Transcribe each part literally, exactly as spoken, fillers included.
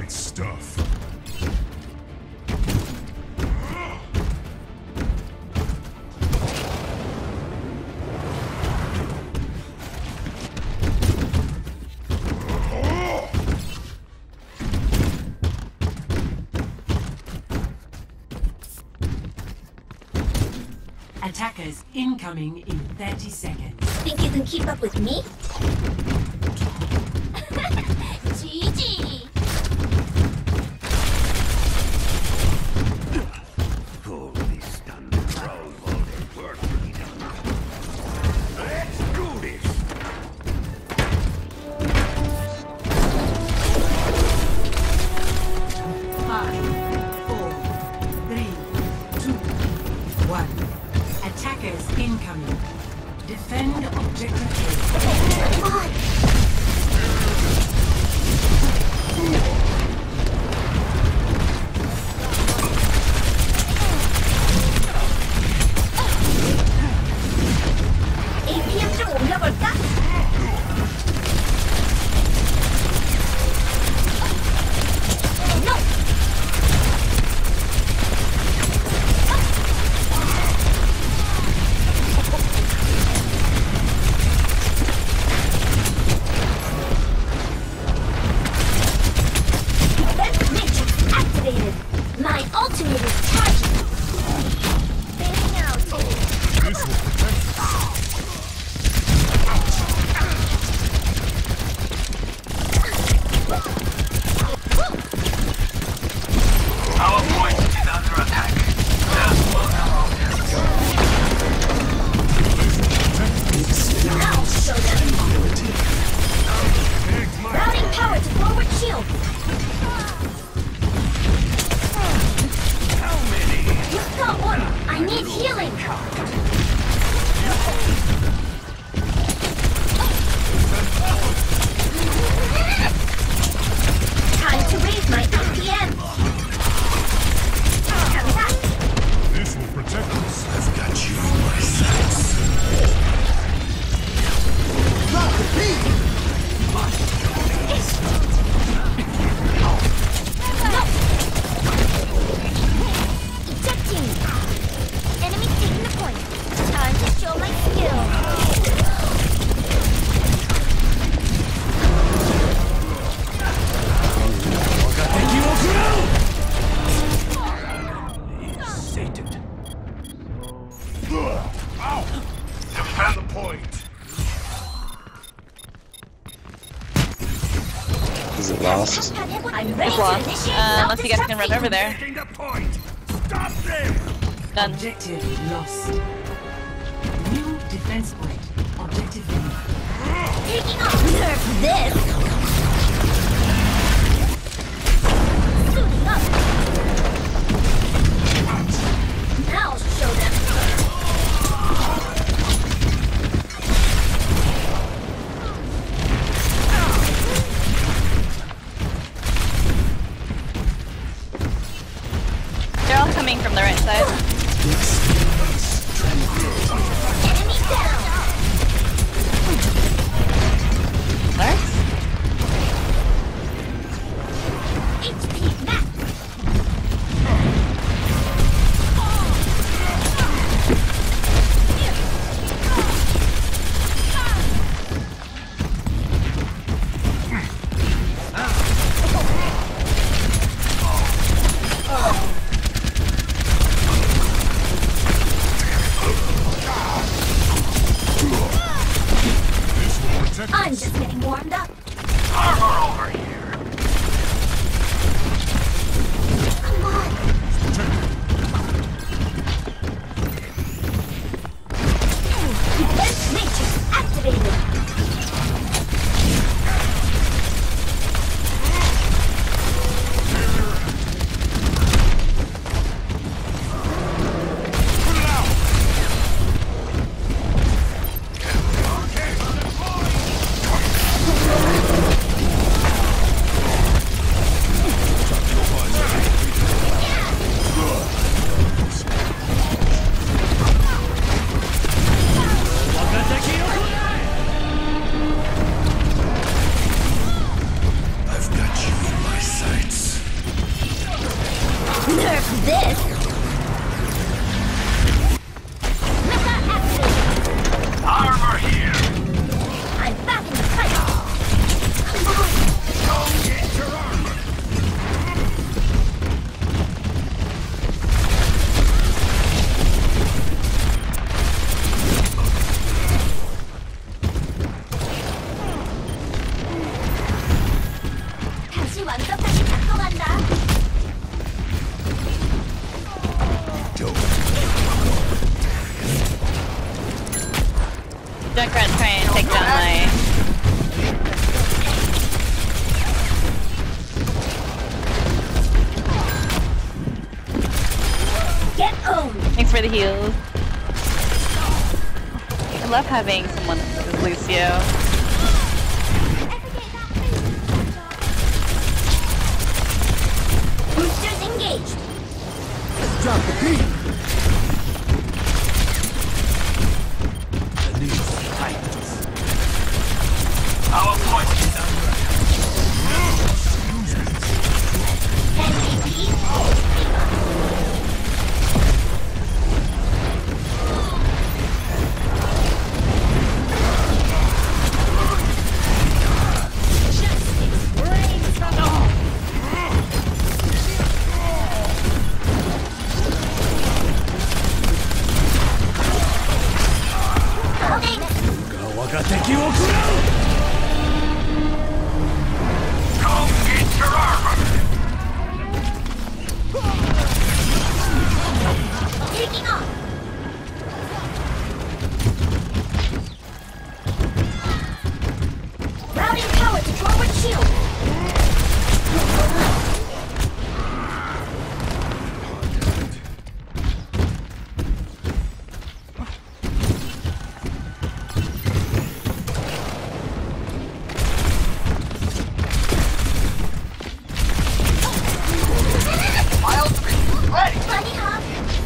Great stuff. Attackers incoming in thirty seconds. Think you can keep up with me? G G! Holy stunned troll vaulted work freedom. Let's do this! Five, four, three, two, one. Attackers incoming. Defend objective A. Come on! 에이피엠 좀 올려볼까? No! My ultimate is charging! Fading out! This will protect us. Our point is under attack. Just one I'll show them! Routing power to forward shield! How many? You've got one! I need healing! Time to raise my F P M! Come back! This will protect us. I've got you in my sights. Ejecting! Enemy taking the point. Time to show my skill. He's sated. Ow! Defend the point. Is it lost? I'm ready It's to lost. initiate Uh, unless you guys can run over there. Taking the point! Stop them! Done. Objective lost. New defense point. Objective B. Taking off! Nerf this! Suiting up! Now I'll show them! They're all coming from the right side. Enemy down! Lars? H P max! This will protect I'm us. just getting warmed up. Armor over here! Come on! Defense matrix activated! Junkrat trying to take down my... Get owned! Thanks for the heals. I love having someone with Lucio. Boosters engaged! Drop the beat! The news tightens. Our point is under M V P, taking off! Routing power to forward shield! Bunny hop!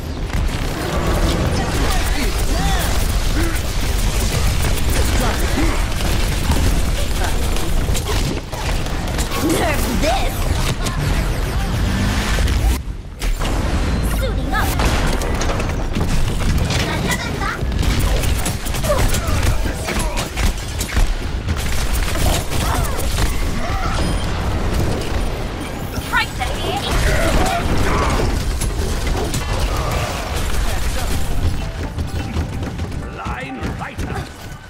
Nerf this! Suiting up! Right Line right up.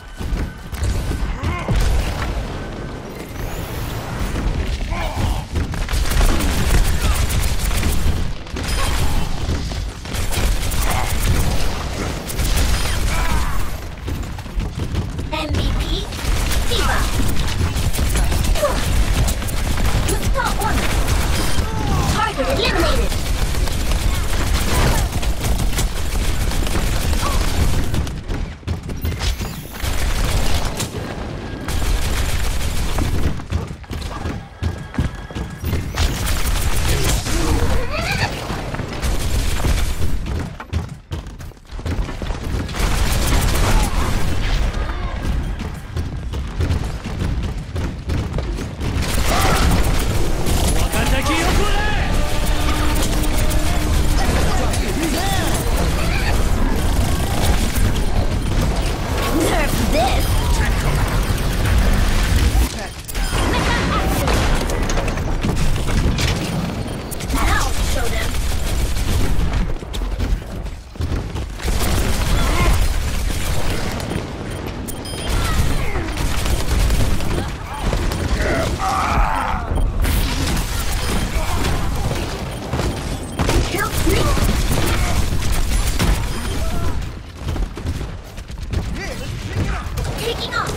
M V P, Diva! Top one! Target eliminated! Nerf this! Mega action! I'll show them! Kill three! Taking off!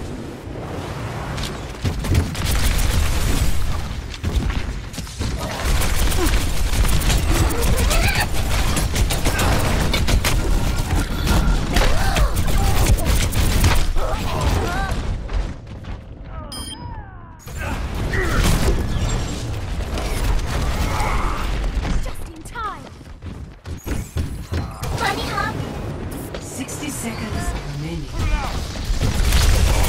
Just in time! Bunny hop! sixty seconds remaining.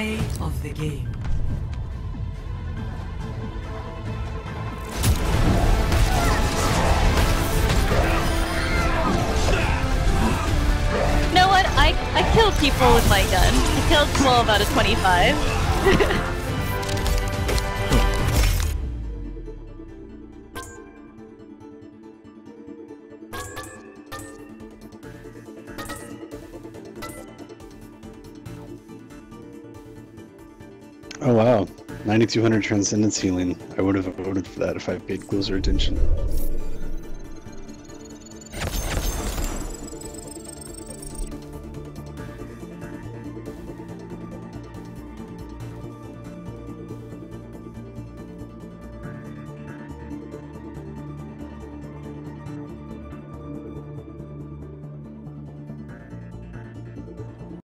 Play of the game. You know what? I I killed people with my gun. I killed twelve out of twenty-five. Oh wow, ninety-two hundred transcendence healing. I would have voted for that if I paid closer attention.